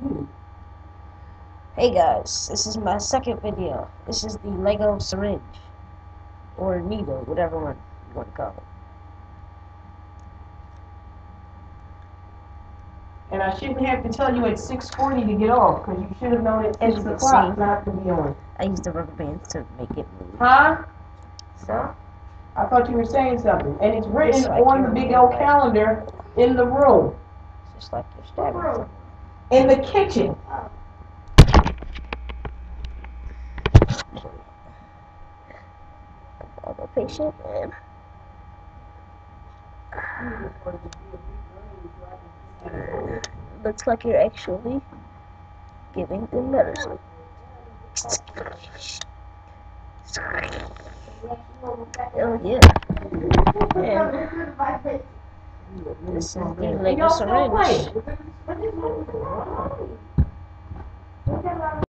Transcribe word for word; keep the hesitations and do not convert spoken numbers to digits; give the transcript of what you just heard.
Hey guys, this is my second video. This is the Lego syringe, or needle, whatever one you want to call it. And I shouldn't have to tell you at six forty to get off, because you should have known at As six you can o'clock see, not to be on. I used the rubber bands to make it move. Huh? So, I thought you were saying something. And it's written Just like on your the big real old life. calendar in the room, just like you're stabbing someone. in the kitchen. I'm a patient man. Looks like you're actually giving them medicine. Oh yeah. And this is the Lego syringe.